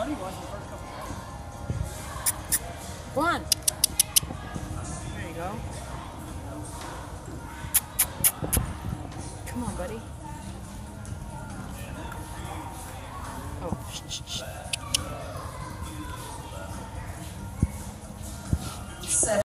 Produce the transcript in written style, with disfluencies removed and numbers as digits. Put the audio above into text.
thought he was the first couple times. Go on. There you go. Come on, buddy. Oh, shh, shh, shh.